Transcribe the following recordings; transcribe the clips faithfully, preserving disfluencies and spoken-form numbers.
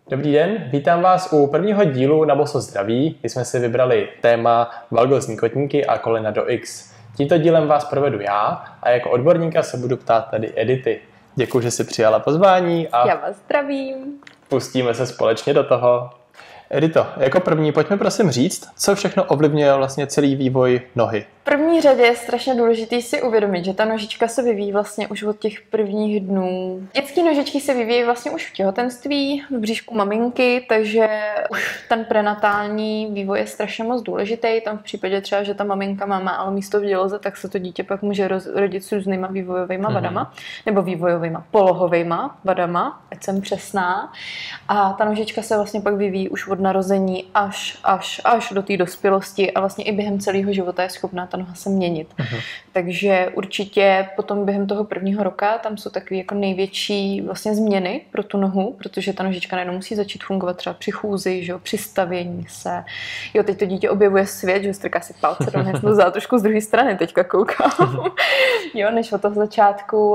Dobrý den, vítám vás u prvního dílu Na boso zdraví, kdy jsme si vybrali téma valgózní kotníky a kolena do X. Tímto dílem vás provedu já a jako odborníka se budu ptát tady Edity. Děkuji, že jsi přijala pozvání a já vás zdravím. Pustíme se společně do toho. Edito, jako první pojďme prosím říct, co všechno ovlivňuje vlastně celý vývoj nohy. V první řadě je strašně důležité si uvědomit, že ta nožička se vyvíjí vlastně už od těch prvních dnů. Dětské nožičky se vyvíjí vlastně už v těhotenství, v bříšku maminky, takže už ten prenatální vývoj je strašně moc důležitý. Tam v případě třeba, že ta maminka má málo místo v děloze, tak se to dítě pak může rodit s různýma vývojovými mm-hmm. vadama, nebo vývojovými polohovými vadama, ať jsem přesná. A ta nožička se vlastně pak vyvíjí už od narození až, až, až do té dospělosti a vlastně i během celého života je schopná ta noha se měnit. Uh-huh. Takže určitě potom během toho prvního roka tam jsou takové jako největší vlastně změny pro tu nohu, protože ta nožička najednou musí začít fungovat třeba při chůzi, že jo, při stavění se. Jo, teď to dítě objevuje svět, že strká si palce do hnězdu za trošku z druhé strany, teďka koukám. Jo, než od toho začátku.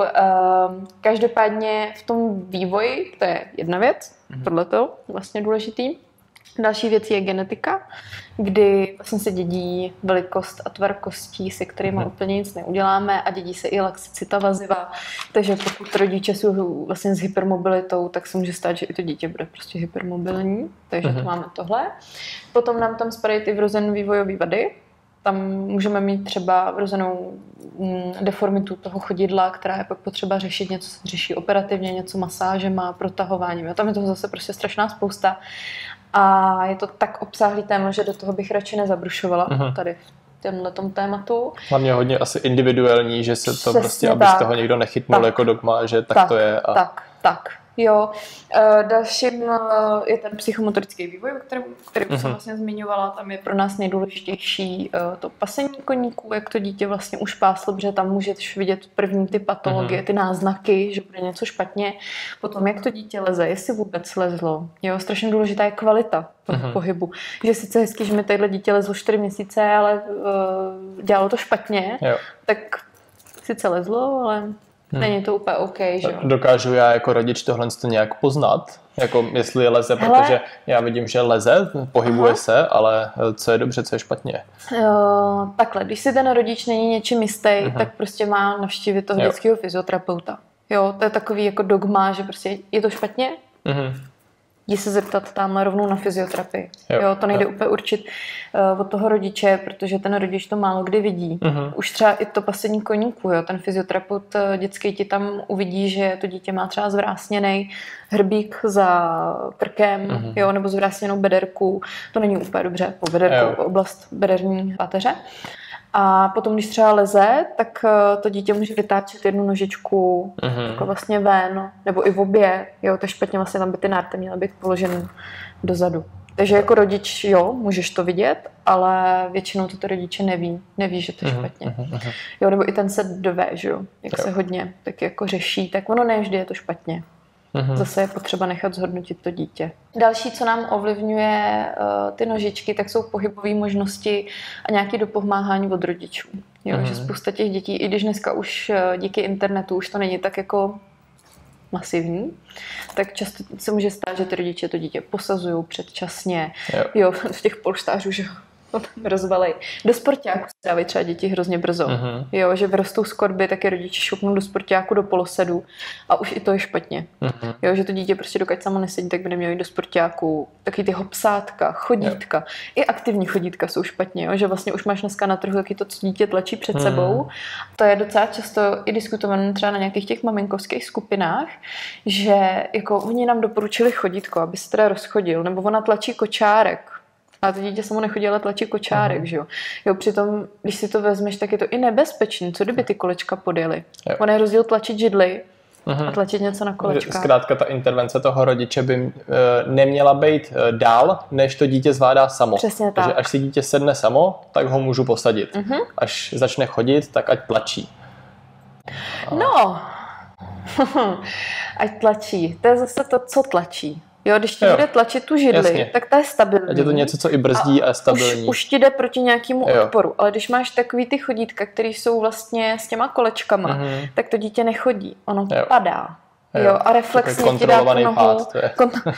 Každopádně v tom vývoji, to je jedna věc, uh-huh. tohleto vlastně důležitý. Další věc je genetika, kdy vlastně se dědí velikost a tvar kostí, se kterými hmm. úplně nic neuděláme a dědí se i laxicita vaziva. Takže pokud rodiče jsou vlastně s hypermobilitou, tak se může stát, že i to dítě bude prostě hypermobilní. Takže hmm. to máme tohle. Potom nám tam spadají ty vrozené vývojové vady. Tam můžeme mít třeba vrozenou deformitu toho chodidla, která je pak potřeba řešit, něco se řeší operativně, něco masážema, protahováním. Tam je toho zase prostě strašná spousta. A je to tak obsáhlý téma, že do toho bych radši nezabrušovala uh-huh. tady v tomhletom tématu. Hlavně hodně asi individuální, že se to Přesně prostě, aby z toho někdo nechytnul tak, jako dogma, že tak, tak to je. A... Tak, tak. Jo, dalším je ten psychomotorický vývoj, který, který uh-huh. jsem vlastně zmiňovala. Tam je pro nás nejdůležitější to pasení koníků, jak to dítě vlastně už páslo, protože tam můžeš vidět první ty patologie, uh-huh. ty náznaky, že bude něco špatně. Potom, jak to dítě leze, jestli vůbec lezlo. Jo, strašně důležitá je kvalita toho uh-huh. pohybu. Že sice hezky, že mi tadyhle dítě lezlo čtyři měsíce, ale uh, dělalo to špatně, jo. tak sice lezlo, ale... Hmm. Není to úplně OK, že jo? Dokážu já jako rodič tohle nějak poznat? Jako jestli leze, Hele. Protože já vidím, že leze, pohybuje Aha. se, ale co je dobře, co je špatně? Uh, takhle, když si ten rodič není něčím jistý, uh-huh. tak prostě má navštívit toho jo. dětského fyzioterapeuta. Jo, to je takový jako dogma, že prostě je to špatně? Uh-huh. Jdi se zeptat tamhle rovnou na fyzioterapii. Jo, jo to nejde jo. úplně určit uh, od toho rodiče, protože ten rodič to málo kdy vidí. Uh-huh. Už třeba i to pasení koníků, jo, ten fyzioterapeut uh, dětský ti tam uvidí, že to dítě má třeba zvrásněný hrbík za krkem, uh-huh. jo, nebo zvrásněnou bederku. To není úplně dobře po bederku, jo. oblast bederní páteře. A potom, když třeba leze, tak to dítě může vytáčet jednu nožičku uh-huh. jako vlastně ven, nebo i v obě. Jo, to je špatně, vlastně tam by ty nárty měly být položený dozadu. Takže jako rodič, jo, můžeš to vidět, ale většinou to rodiče neví. Neví, že to je špatně. Uh-huh. Jo, nebo i ten set dové, že jo, jak jo. se hodně tak jako řeší, tak ono ne vždy je to špatně. Uhum. Zase je potřeba nechat zhodnotit to dítě. Další, co nám ovlivňuje uh, ty nožičky, tak jsou pohybové možnosti a nějaké dopomáhání od rodičů. Jo, že spousta těch dětí, i když dneska už uh, díky internetu už to není tak jako masivní, tak často se může stát, že ty rodiče to dítě posazují předčasně. Jo, jo v těch polštářů, že rozvalej. Do sportáku se dávají třeba děti hrozně brzo. Uh-huh. Jo, že vyrostou z korby, tak je rodiče šupnou do sportáku do polosedu a už i to je špatně. Uh-huh. Jo, že to dítě prostě dokud samo nesedí, tak by nemělo jít do sportáku. Taky ty hopsátka, chodítka. Jo. I aktivní chodítka jsou špatně, jo, že vlastně už máš dneska na trhu taky to, co dítě tlačí před uh-huh. sebou. To je docela často i diskutované třeba na nějakých těch maminkovských skupinách, že jako oni nám doporučili chodítko, aby se teda rozchodil, nebo ona tlačí kočárek. A to dítě samo nechodí, ale tlačí kočárek, uh-huh. že jo. Jo, přitom, když si to vezmeš, tak je to i nebezpečné. Co kdyby ty kolečka podjely? On je rozdíl tlačit židli uh-huh. a tlačit něco na kolečka. Zkrátka ta intervence toho rodiče by uh, neměla být uh, dál, než to dítě zvládá samo. Přesně tak. Takže až si dítě sedne samo, tak ho můžu posadit. Uh-huh. Až začne chodit, tak ať tlačí. A... No, ať tlačí. To je zase to, co tlačí. Jo, když ti jo. bude tlačit tu židli, Jasně. tak ta je stabilní. Ať je to něco, co i brzdí a, a stabilní. Už, už ti jde proti nějakému jo. odporu. Ale když máš takový ty chodítka, které jsou vlastně s těma kolečkama, mm-hmm. tak to dítě nechodí. Ono jo. padá. Jo, a reflexně ti dát nohu pád, to je. Kon-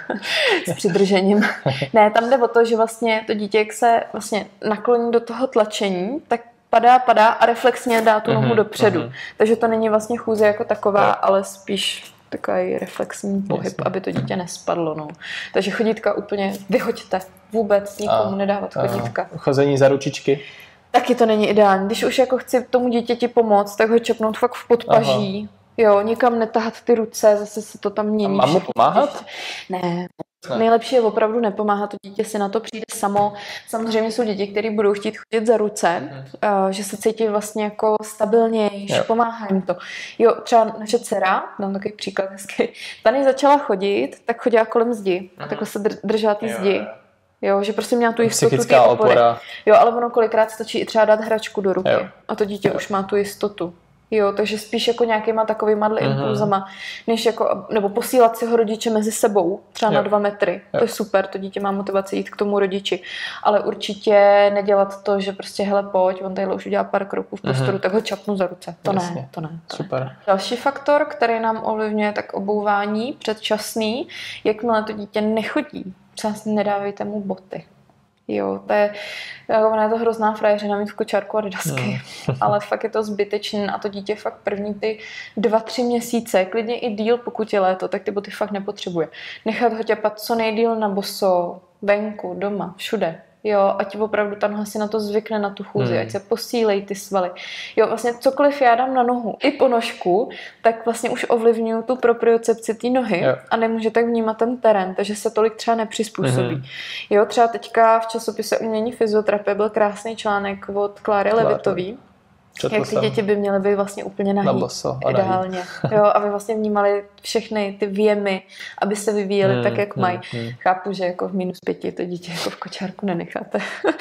s přidržením. Ne, tam jde o to, že vlastně to dítě, jak se vlastně nakloní do toho tlačení, tak padá, padá a reflexně dá tu nohu mm-hmm, dopředu. Mm-hmm. Takže to není vlastně chůze jako taková, jo. ale spíš takový reflexní pohyb, Jasně. aby to dítě nespadlo. No. Takže chodítka úplně vyhoďte. Vůbec nikomu a, nedávat chodítka. A chození za ručičky? Taky to není ideální. Když už jako chci tomu dítěti pomoct, tak ho čepnout fakt v podpaží. Aha. Jo, nikam netahat ty ruce, zase se to tam mění. A mám mu pomáhat? Ne. ne. Nejlepší je opravdu nepomáhat, to dítě si na to přijde samo. Samozřejmě jsou děti, které budou chtít chodit za ruce, mm. uh, že se cítí vlastně jako stabilnější, pomáhá jim to. Jo, třeba naše dcera, dám takový příklad hezký, ta než začala chodit, tak chodila kolem zdi, mm. takhle se držela ty zdi. Jo. Jo, že prostě měla tu jistotu, ty opory. Jo, ale ono kolikrát stačí i třeba dát hračku do ruky jo. a to dítě jo. už má tu jistotu. Jo, takže spíš jako nějakýma takovýma mm-hmm. impulzama, než jako, nebo posílat si ho rodiče mezi sebou, třeba jo. na dva metry. Jo. To je super, to dítě má motivaci jít k tomu rodiči. Ale určitě nedělat to, že prostě hele pojď, on tadyhle už udělá pár kroků v prostoru, mm-hmm. tak ho čapnu za ruce. To Jasně. ne, to ne. To super. Ne. Další faktor, který nám ovlivňuje, tak obouvání předčasný, jakmile to dítě nechodí, třeba nedávejte mu boty. Jo, to je, ona je to hrozná frajeřina mít v kočárku adidasky, no. ale fakt je to zbytečné a to dítě fakt první ty dva, tři měsíce, klidně i díl, pokud je léto, tak ty boty fakt nepotřebuje. Nechat ho těpat co nejdýl na boso, venku, doma, všude. Jo, ať opravdu tam si na to zvykne, na tu chůzi, hmm. ať se posílej ty svaly. Jo, vlastně cokoliv já dám na nohu, i ponožku, tak vlastně už ovlivňuju tu propriocepci té nohy jo. a nemůže tak vnímat ten terén, takže se tolik třeba nepřizpůsobí. Hmm. Jo, třeba teďka v časopise Umění fyzioterapie byl krásný článek od Kláry Levitový, Četl jak ty jsem. Děti by měly být vlastně úplně nahý, boso, ideálně. Jo, aby vlastně vnímali všechny ty věmy, aby se vyvíjely hmm, tak, jak hmm, mají. Hmm. Chápu, že jako v minus pěti to dítě jako v kočárku nenecháte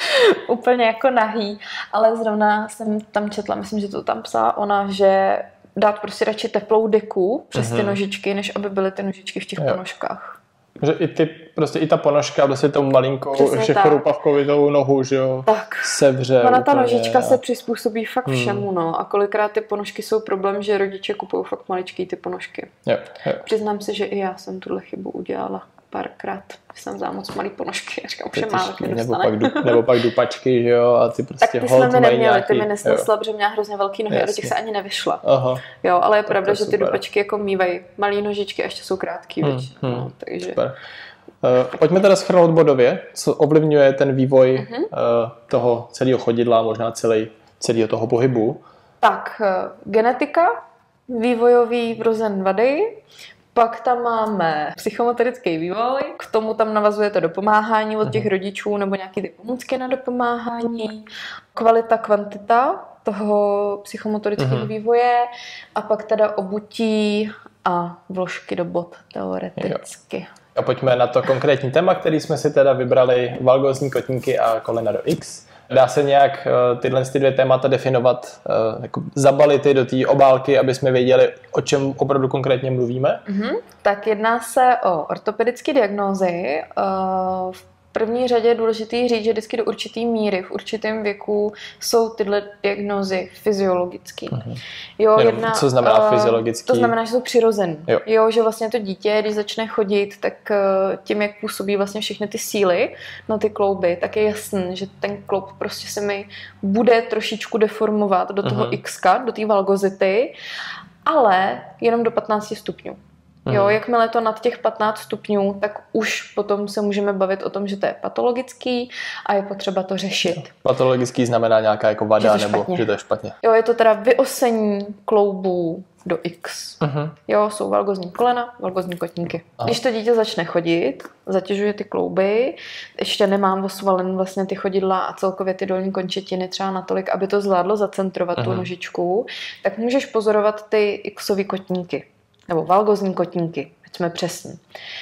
úplně jako nahý, ale zrovna jsem tam četla, myslím, že to tam psala ona, že dát prostě radši teplou deku přes hmm. ty nožičky, než aby byly ty nožičky v těch jo. ponožkách. Že i ty, prostě i ta ponožka, prostě tou malinkou, ještě chrupavkovitou nohu, že jo, tak. sevře. Ona ta nožička a... se přizpůsobí fakt hmm. všemu, no. A kolikrát ty ponožky jsou problém, že rodiče kupují fakt maličký ty ponožky. Jo, jo. Přiznám se, že i já jsem tuhle chybu udělala párkrát. Jsem vzala moc malý ponožky. Říkám, už je málo, nebo, pak du, nebo pak dupačky, že jo, a ty prostě tak ty hold jsme mi neměli, nějaký, ty mi nesnesla, protože měla hrozně velký nohy, a do těch se ani nevyšla. Aha. Jo, ale je tak pravda, že ty super. Dupačky jako mývají malý nožičky a ještě jsou krátký, hmm, hmm, no, takže... Super. Uh, pojďme teda shrnout bodově, co ovlivňuje ten vývoj uh-huh. uh, toho celého chodidla, možná celý, celého toho pohybu. Tak, uh, genetika, vývojový vrozen vady, pak tam máme psychomotorický vývoj, k tomu tam navazuje to dopomáhání od těch uh-huh. rodičů nebo nějaké ty pomůcky na dopomáhání, kvalita, kvantita toho psychomotorického uh-huh. vývoje a pak teda obutí a vložky do bot teoreticky. Jo. A pojďme na to konkrétní téma, který jsme si teda vybrali, valgózní kotníky a kolena do X. Dá se nějak uh, tyhle ty dvě témata definovat, uh, jako zabalit je do té obálky, aby jsme věděli, o čem opravdu konkrétně mluvíme? Mm-hmm. Tak jedná se o ortopedické diagnózy. Uh, v první řadě je důležité říct, že vždycky do určité míry, v určitém věku jsou tyhle diagnózy fyziologické. Mm-hmm. Jo, jedna, co znamená uh, fyziologický? To znamená, že jsou přirozený. Jo. jo, že vlastně to dítě, když začne chodit, tak uh, tím, jak působí vlastně všechny ty síly na ty klouby, tak je jasný, že ten kloub prostě se mi bude trošičku deformovat do toho mm-hmm. X-ka, do té valgozity, ale jenom do patnácti stupňů. Jo, jakmile to nad těch patnáct stupňů, tak už potom se můžeme bavit o tom, že to je patologický a je potřeba to řešit. Patologický znamená nějaká jako vada, že nebo že to je špatně. Jo, je to teda vyosení kloubů do X. Uh-huh. Jo, jsou valgózní kolena, valgózní kotníky. Aha. Když to dítě začne chodit, zatěžuje ty klouby, ještě nemám osvalen vlastně ty chodidla a celkově ty dolní končetiny třeba natolik, aby to zvládlo zacentrovat uh-huh. tu nožičku, tak můžeš pozorovat ty X-ový kotníky. Nebo valgózní kotníky, ať jsme přesní.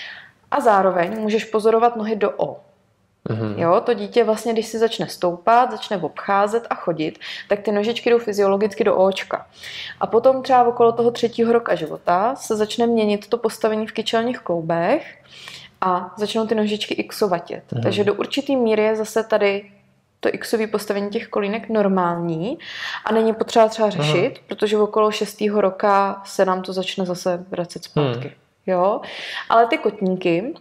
A zároveň můžeš pozorovat nohy do O. Mm-hmm. Jo, to dítě vlastně, když si začne stoupat, začne obcházet a chodit, tak ty nožičky jdou fyziologicky do Očka. A potom třeba okolo toho třetího roka života se začne měnit to postavení v kyčelních kloubech a začnou ty nožičky Xovatět. Mm-hmm. Takže do určitý míry je zase tady to X-ové postavení těch kolínek normální a není potřeba třeba řešit, hmm. protože okolo šestého roka se nám to začne zase vracet zpátky. Hmm. Jo? Ale ty kotníky,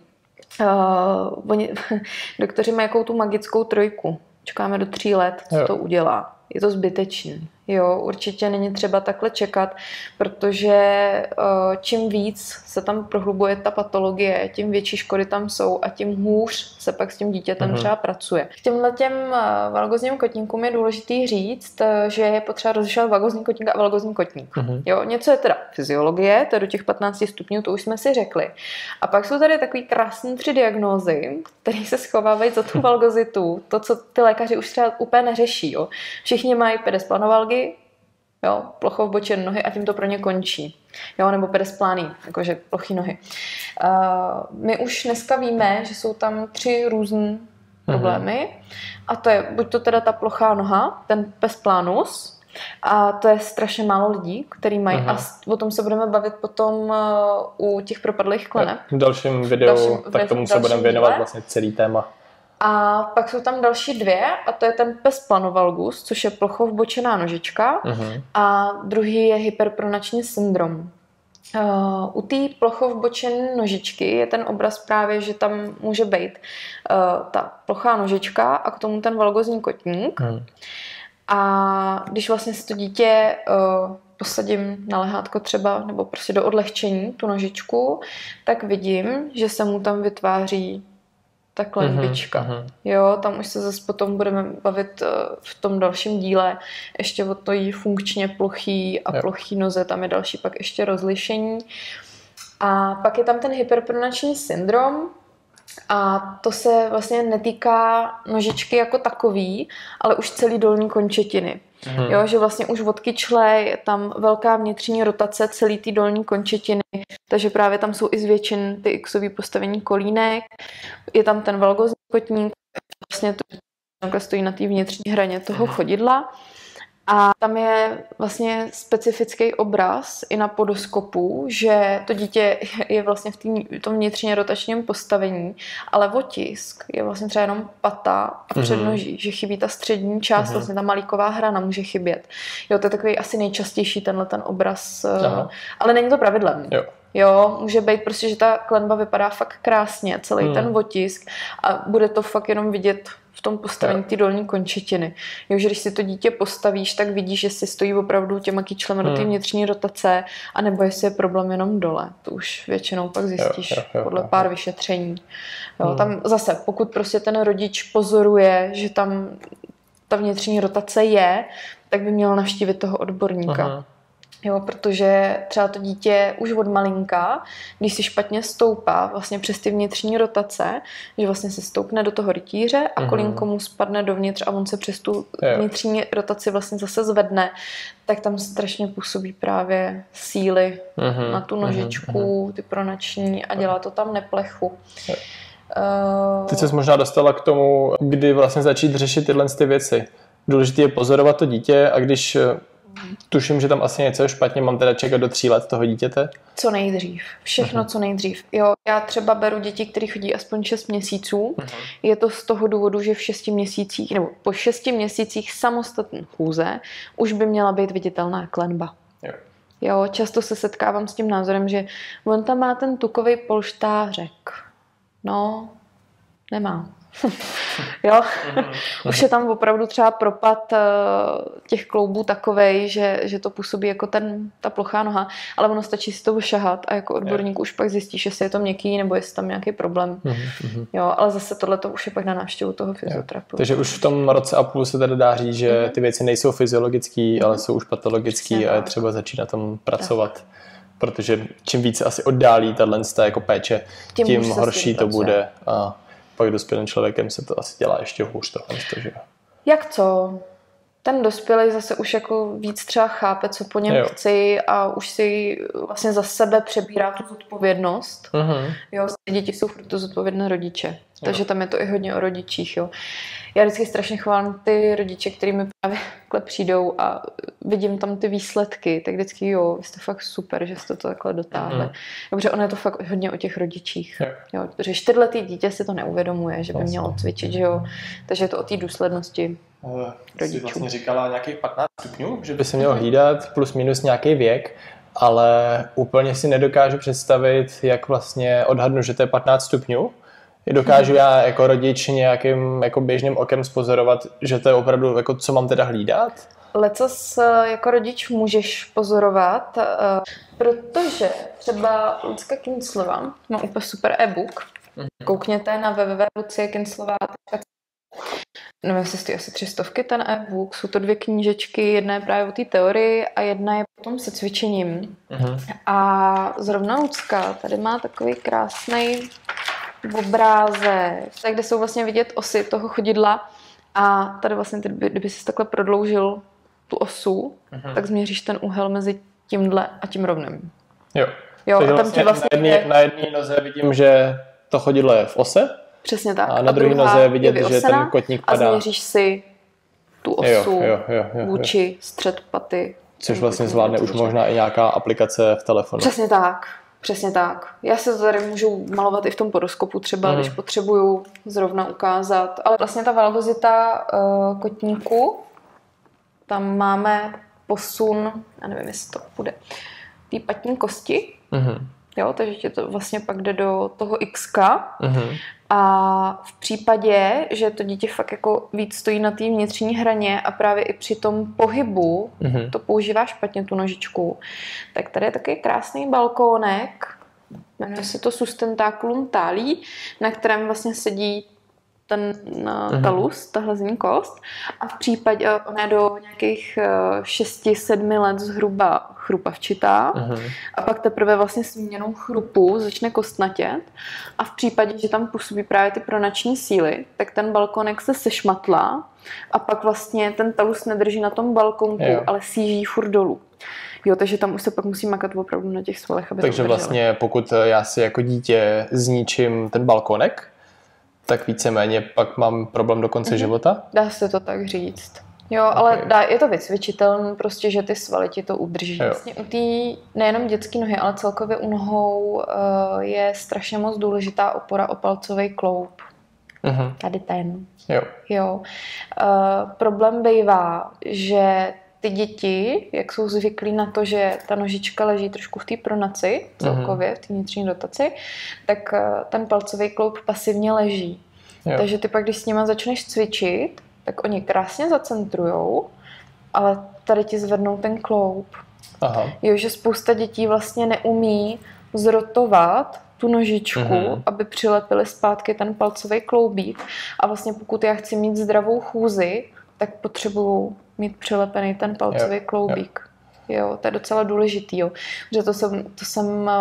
uh, oni, doktoři mají jakou tu magickou trojku. Čekáme do tří let, co jo. to udělá. Je to zbytečný. Jo, určitě není třeba takhle čekat, protože uh, čím víc se tam prohlubuje ta patologie, tím větší škody tam jsou a tím hůř se pak s tím dítětem mm-hmm. třeba pracuje. K těmhle těm uh, valgozním kotníkům je důležitý říct, uh, že je potřeba rozlišovat valgozní kotník a valgozní kotník. Mm-hmm. Jo, něco je teda fyziologie, to je do těch patnácti stupňů, to už jsme si řekli. A pak jsou tady takový krásný tři diagnózy, které se schovávají za tu valgozitu, to, co ty lékaři už třeba úplně neřeší. Jo. Všichni mají pedesplanovalgy, jo, plochou bočen nohy a tím to pro ně končí. Jo, nebo pedesplány, jakože plochý nohy. Uh, my už dneska víme, že jsou tam tři různé problémy a to je buď to teda ta plochá noha, ten pes-planus, a to je strašně málo lidí, který mají uh-huh. a o tom se budeme bavit potom uh, u těch propadlých kleneb. V dalším videu, dalším, tak tomu se budeme věnovat vlastně celý téma. A pak jsou tam další dvě a to je ten pes-planovalgus, což je plochov-bočená nožička uh-huh. a druhý je hyperpronační syndrom. Uh, u té plochov-bočené nožičky je ten obraz právě, že tam může být uh, ta plochá nožička a k tomu ten valgozní kotník. Uh-huh. A když vlastně si to dítě uh, posadím na lehátko třeba nebo prostě do odlehčení tu nožičku, tak vidím, že se mu tam vytváří ta klenbička. Uh-huh, uh-huh. Jo, tam už se zase potom budeme bavit uh, v tom dalším díle ještě o to jí funkčně plochý a jo. plochý noze, tam je další pak ještě rozlišení. A pak je tam ten hyperpronační syndrom a to se vlastně netýká nožičky jako takový, ale už celý dolní končetiny. Hmm. Jo, že vlastně už od kyčle je tam velká vnitřní rotace celý ty dolní končetiny, takže právě tam jsou i zvětšen ty X-ový postavení kolínek, je tam ten valgozní kotník, vlastně to stojí na té vnitřní hraně toho chodidla a tam je vlastně specifický obraz i na podoskopu, že to dítě je vlastně v, tý, v tom vnitřně rotačním postavení, ale otisk je vlastně třeba jenom pata a přednoží, mm-hmm. že chybí ta střední část, mm-hmm. vlastně ta malíková hrana může chybět. Jo, to je takový asi nejčastější tenhle ten obraz, Aha. ale není to pravidlem. Jo. Jo, může být prostě, že ta klenba vypadá fakt krásně, celý hmm. ten otisk a bude to fakt jenom vidět v tom postavení ty dolní končetiny. Jo, že když si to dítě postavíš, tak vidíš, že si stojí opravdu těma kyčlemi hmm. do té vnitřní rotace, anebo jestli je problém jenom dole. To už většinou pak zjistíš jo, jo, jo, podle pár jo. vyšetření. Jo, hmm. Tam zase, pokud prostě ten rodič pozoruje, že tam ta vnitřní rotace je, tak by měl navštívit toho odborníka. Aha. Jo, protože třeba to dítě už od malinka, když si špatně stoupá vlastně přes ty vnitřní rotace, že vlastně se stoupne do toho rytíře a kolínko mu spadne dovnitř a on se přes tu vnitřní rotaci vlastně zase zvedne, tak tam strašně působí právě síly mm-hmm. na tu nožičku, ty pronační a dělá to tam neplechu. Uh... Teď jsi možná dostala k tomu, kdy vlastně začít řešit tyhle ty věci. Důležité je pozorovat to dítě a když tuším, že tam asi něco je špatně, mám teda čekat do tří let toho dítěte? Co nejdřív. Všechno, uh-huh. co nejdřív. Jo, já třeba beru děti, které chodí aspoň šest měsíců. Uh-huh. Je to z toho důvodu, že v šesti měsících, nebo po šesti měsících samostatné chůze už by měla být viditelná klenba. Jo. Jo, často se setkávám s tím názorem, že on tam má ten tukový polštářek. No, nemá. Jo, už je tam opravdu třeba propad těch kloubů takovej, že, že to působí jako ten, ta plochá noha, ale ono stačí si to ošahat a jako odborník je. Už pak zjistíš, jestli je to měkký nebo jestli tam nějaký problém. Mm-hmm. Jo, ale zase tohle to už je pak na návštěvu toho fyzioterapeuta. Takže už v tom roce a půl se tady dá říct, že mm-hmm. ty věci nejsou fyziologické, mm-hmm. ale jsou už patologické a je třeba začít na tom pracovat. Tak. Protože čím více asi oddálí tato jako péče, tím, tím horší to bude. A pak dospělým člověkem se to asi dělá ještě hůř tohle. Že? Jak co? Ten dospělý zase už jako víc třeba chápe, co po něm jo. chci a už si vlastně za sebe přebírá tu zodpovědnost. Uh-huh. Jo, děti jsou furt to zodpovědné rodiče. Takže tam je to i hodně o rodičích, jo. Já vždycky strašně chválím ty rodiče, kteří mi právě takhle přijdou a vidím tam ty výsledky, tak vždycky jo, jste fakt super, že jste to takhle dotáhli. Mm. Dobře, ono je to fakt hodně o těch rodičích. Jo. Jo, protože čtyřletý dítě si to neuvědomuje, že by vlastně mělo cvičit, že jo. Takže je to o té důslednosti uh, rodičů. Jsi vlastně říkala nějakých patnáct stupňů, že by se mělo hlídat plus minus nějaký věk, ale úplně si nedokážu představit, jak vlastně odhadnu, že to je patnáct stupňů. Dokážu já jako rodič nějakým jako běžným okem spozorovat, že to je opravdu, jako, co mám teda hlídat? Lecos jako rodič můžeš pozorovat, protože třeba Lucka Kinclová má úplně super e-book. Koukněte na w w w tečka lucie kinclová tečka c z. Nevím, jestli stojí asi tři stovky ten e-book. Jsou to dvě knížečky, jedna je právě o té teorii a jedna je potom se cvičením. Uh-huh. A zrovna Lucka tady má takový krásný obrázek, kde jsou vlastně vidět osy toho chodidla a tady vlastně, kdyby, kdyby jsi takhle prodloužil tu osu, uh-huh. tak změříš ten úhel mezi tímhle a tím rovným. Jo, jo takže a tam vlastně, vlastně na jedné na jedné noze vidím, že to chodidlo je v ose. Přesně tak. A na druhé noze je vidět, je že ten kotník padá. A změříš si tu osu jo, jo, jo, jo, jo. vůči střed paty. Což vlastně zvládne už možná i nějaká aplikace v telefonu. Přesně tak. Přesně tak. Já se to tady můžu malovat i v tom podoskopu třeba, mm. když potřebuju zrovna ukázat. Ale vlastně ta valgozita uh, kotníku, tam máme posun, já nevím, jestli to bude, té patní kosti. Mm. Jo, takže tě to vlastně pak jde do toho X. Mm. A v případě, že to dítě fakt jako víc stojí na té vnitřní hraně a právě i při tom pohybu mm-hmm. to používá špatně tu nožičku, tak tady je takový krásný balkónek, jmenuje se to Sustentaculum thalii, na kterém vlastně sedí ten mm-hmm. talus, ta hlazní kost a v případě, ona je do nějakých šesti sedmi let zhruba chrupavčitá uh-huh. a pak teprve vlastně s výměnou chrupu začne kostnatět a v případě, že tam působí právě ty pronační síly, tak ten balkonek se sešmatlá a pak vlastně ten talus nedrží na tom balkonku, jo. ale síží furt dolů. Jo, takže tam už se pak musí makat opravdu na těch svalech, aby takže vlastně pokud já si jako dítě zničím ten balkonek, tak víceméně pak mám problém do konce uh-huh. života? Dá se to tak říct. Jo, ale okay. dá, je to vycvičitelné, prostě, že ty svaly ti to udrží. Jo. Vlastně u té nejenom dětské nohy, ale celkově u nohou uh, je strašně moc důležitá opora o palcový kloub. Uh-huh. Tady ten. Jo. jo. Uh, problém bývá, že ty děti, jak jsou zvyklí na to, že ta nožička leží trošku v té pronaci, celkově, uh-huh. v té vnitřní dotaci, tak uh, ten palcový kloub pasivně leží. Jo. Takže ty pak, když s nima začneš cvičit, tak oni krásně zacentrujou, ale tady ti zvednou ten kloub. Aha. Jo, že spousta dětí vlastně neumí zrotovat tu nožičku, mm-hmm. aby přilepili zpátky ten palcový kloubík. A vlastně pokud já chci mít zdravou chůzi, tak potřebuju mít přilepený ten palcový jo. kloubík. Jo. jo, to je docela důležitý. Jo. Protože to jsem, to jsem uh,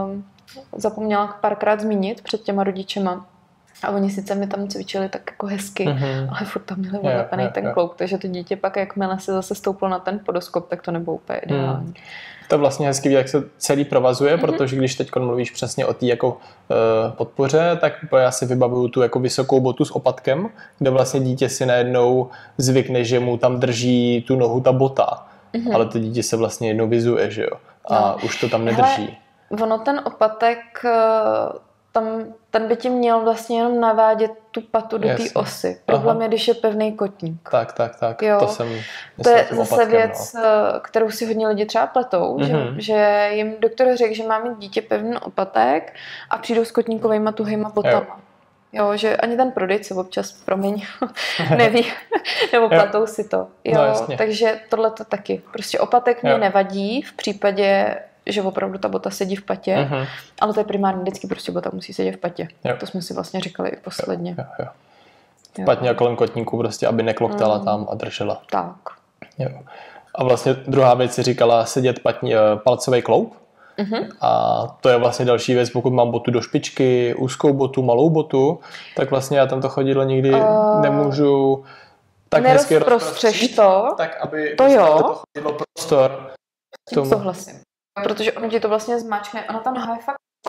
zapomněla párkrát zmínit před těma rodičema. A oni sice mi tam cvičili tak jako hezky, mm-hmm. ale furt tam měli vylepený ten kloub, takže to dítě pak, jakmile se zase stouplo na ten podoskop, tak to nebylo úplně ideální. Mm. To je vlastně hezký, jak se celý provazuje, mm-hmm. protože když teď mluvíš přesně o té jako uh, podpoře, tak já si vybavuju tu jako vysokou botu s opatkem, kde vlastně dítě si najednou zvykne, že mu tam drží tu nohu ta bota, mm-hmm. ale to dítě se vlastně jednou vyzuje, že jo, a no. už to tam nedrží. Hele, ono ten opatek... Uh... Tam, ten by ti měl vlastně jenom navádět tu patu do té osy. Problém Aha. je, když je pevný kotník. Tak, tak, tak. Jo. To jsem To je zase opatkem, věc, no. kterou si hodně lidi třeba pletou, mm-hmm. že, že jim doktor řekl, že má mít dítě pevný opatek a přijdou s kotníkovejma tuhýma botama. Jo. jo, že ani ten prodejce občas, promiň, neví, nebo platou si to. Jo, no, takže tohle to taky. Prostě opatek mě nevadí v případě, že opravdu ta bota sedí v patě, uh-huh. ale to je primárně vždycky prostě bota musí sedět v patě. Jo. To jsme si vlastně říkali i posledně. Jo, jo, jo. V patně a kolem kotníku prostě, aby nekloktala mm. tam a držela. Tak. Jo. A vlastně druhá věc si říkala sedět patní, palcový kloub. Uh-huh. A to je vlastně další věc, pokud mám botu do špičky, úzkou botu, malou botu, tak vlastně já tam to chodidlo nikdy uh... nemůžu tak hezky rozprostřít, to, tak aby to, jo. to chodidlo prostor. Tím souhlasím. Protože ono ti to vlastně zmáčkne, ona ta noha je fakt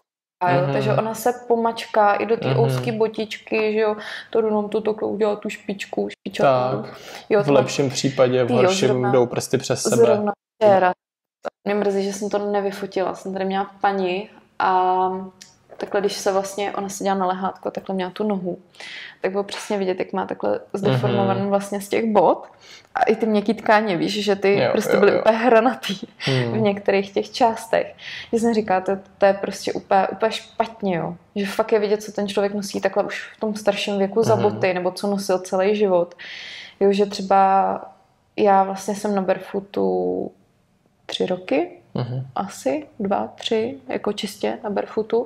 Mm-hmm. Takže ona se pomačká i do té mm-hmm. úzké botičky, že jo, to jenom to takhle udělá tu špičku, špičatu. Jo, v lepším případě, v horším zrovna, jdou prsty přes sebe. Zrovna včera. Mě mrzí, že jsem to nevyfotila. Jsem tady měla paní a takhle, když se vlastně, ona seděla na lehátko, takhle měla tu nohu, tak bylo přesně vidět, jak má takhle zdeformovaný mm-hmm. vlastně z těch bot. A i ty měkký tkáně, víš, že ty jo, prostě jo, byly jo. úplně hranatý mm. v některých těch částech. Že jsem říkala, to, to je prostě úplně, úplně špatně, jo. Že fakt je vidět, co ten člověk nosí takhle už v tom starším věku mm. za boty, nebo co nosil celý život. Jo, že třeba já vlastně jsem na barefootu tři roky, mm. asi dva, tři, jako čistě na barefootu.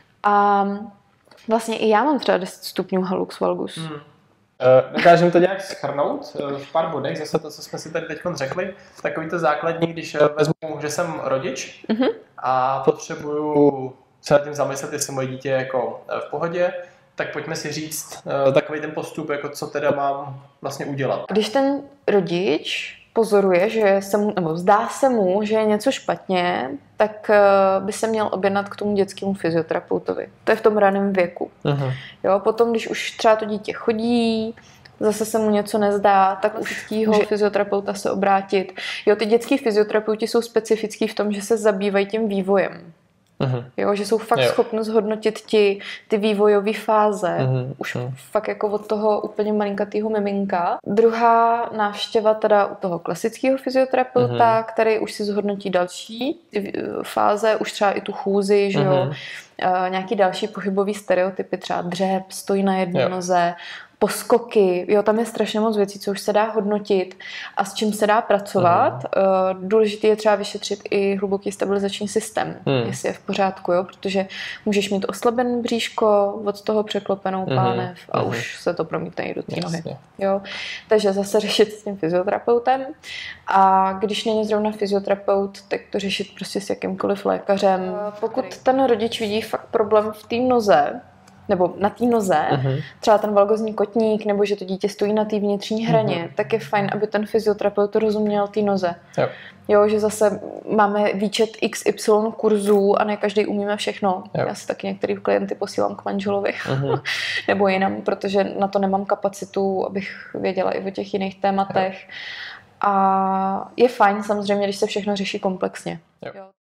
A vlastně i já mám třeba deset stupňů hallux valgus. Mm. Dokážeme to nějak shrnout v pár bodech, zase to, co jsme si tady teď řekli. Takový to základní, když vezmu, že jsem rodič mm-hmm. a potřebuju se nad tím zamyslet, jestli moje dítě je jako v pohodě, tak pojďme si říct takový ten postup, jako co teda mám vlastně udělat. Když ten rodič pozoruje, že se mu, nebo zdá se mu, že je něco špatně, tak by se měl objednat k tomu dětskému fyzioterapeutovi. To je v tom raném věku. Uh-huh. Jo, potom, když už třeba to dítě chodí, zase se mu něco nezdá, tak už tího fyzioterapeuta se obrátit. Jo, ty dětský fyzioterapeuti jsou specifický v tom, že se zabývají tím vývojem. Uh-huh. Jo, že jsou fakt jo. schopni zhodnotit ti ty vývojové fáze. Uh-huh. Už uh-huh. fakt jako od toho úplně malinkatýho miminka. Druhá návštěva teda u toho klasického fyzioterapeuta, uh-huh. který už si zhodnotí další fáze, už třeba i tu chůzi, že jo. Uh-huh. Uh, nějaký další pohybový stereotypy, třeba dřep, stojí na jedné jo. noze, poskoky, jo, tam je strašně moc věcí, co už se dá hodnotit a s čím se dá pracovat. Mm. Důležité je třeba vyšetřit i hluboký stabilizační systém, mm. jestli je v pořádku, jo, protože můžeš mít oslabený bříško, od toho překlopenou pánev mm. a mm. už se to promítne i do té nohy. Jo. Takže zase řešit s tím fyzioterapeutem a když není zrovna fyzioterapeut, tak to řešit prostě s jakýmkoliv lékařem. Pokud ten rodič vidí fakt problém v té noze, nebo na té noze, uh-huh. třeba ten valgozní kotník, nebo že to dítě stojí na té vnitřní hraně, uh-huh. tak je fajn, aby ten fyzioterapeut rozuměl té noze. Jo. jo, že zase máme výčet iks ypsilon kurzů a ne každý umíme všechno. Jo. Já si taky některý klienty posílám k manželovi uh-huh. nebo jinam, protože na to nemám kapacitu, abych věděla i o těch jiných tématech. Jo. A je fajn samozřejmě, když se všechno řeší komplexně. Jo. Jo.